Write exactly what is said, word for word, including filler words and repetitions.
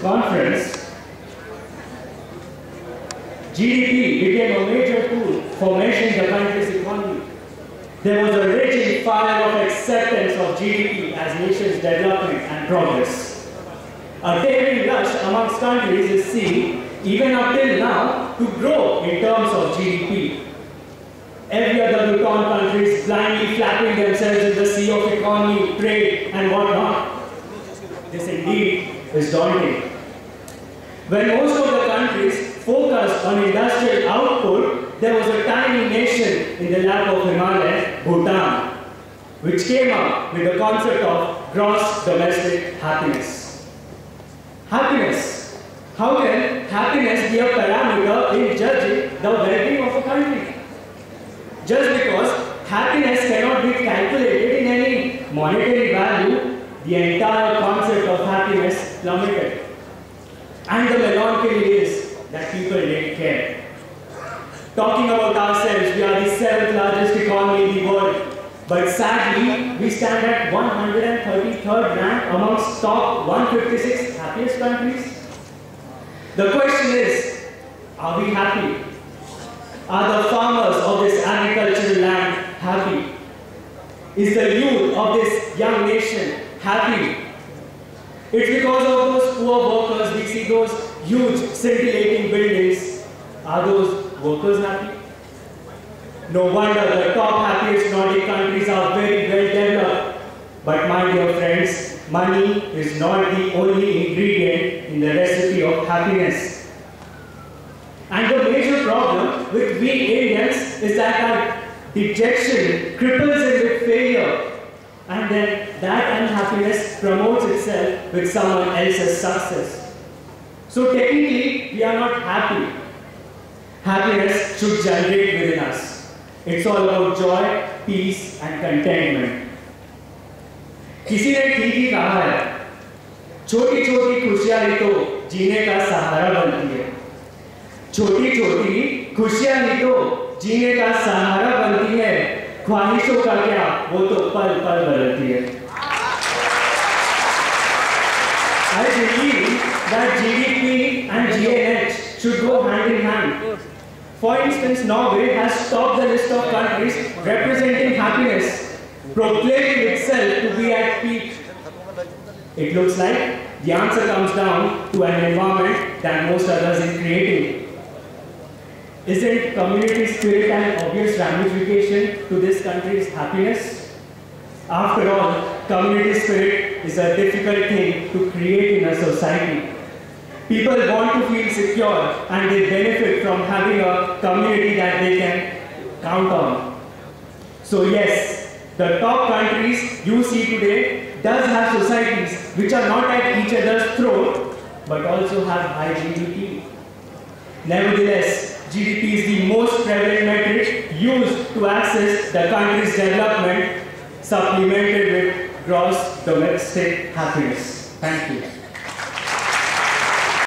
conference, G D P became a major tool for measuring the country's economy. There was a raging fire of acceptance of G D P as nation's development and progress. A daily rush amongst countries is seen, even up till now, to grow in terms of G D P. Every other Bhutan countries blindly flapping themselves in the sea of economy, trade, and whatnot. This indeed is daunting. When most of the countries focused on industrial output, there was a tiny nation in the lap of Himalaya, Bhutan, which came up with the concept of gross domestic happiness. Happiness. How can happiness be a parameter in judging the well-being of a country? Just because happiness cannot be calculated in any monetary value, the entire concept of happiness plummeted. And the melancholy is that people didn't care. Talking about ourselves, we are the seventh largest economy in the world. But sadly, we stand at one hundred thirty-third rank amongst top one hundred fifty-six happiest countries. The question is, are we happy? Are the farmers of this agricultural land happy? Is the youth of this young nation happy? It's because of those poor workers we see those huge scintillating buildings. Are those workers happy? No wonder the top happiest Nordic countries are very well developed. But my dear friends, money is not the only ingredient in the recipe of happiness. And the major problem with we Indians is that our dejection cripples it with failure, and then that unhappiness promotes itself with someone else's success. So technically, we are not happy. Happiness should generate within us. It's all about joy, peace, and contentment. किसी ने ठीक ही कहा है, छोटी छोटी खुशियां ही तो जीने का सहारा बनती है. छोटी छोटी खुशियां ही तो जीने का सहारा बनती है. ख्वाहिशों का क्या, वो तो पल पल बदलती है. I believe that G D P and G N H should go hand in hand. For instance, Norway has topped the list of countries representing happiness, proclaiming itself to be at peak. It looks like the answer comes down to an environment that most others in creating. Isn't community spirit an obvious ramification to this country's happiness? After all, community spirit is a difficult thing to create in a society. People want to feel secure and they benefit from having a community that they can count on. So yes, the top countries you see today does have societies which are not at each other's throat, but also have high G D P. Nevertheless, G D P is the most prevalent metric used to assess the country's development, supplemented with gross domestic happiness. Thank you.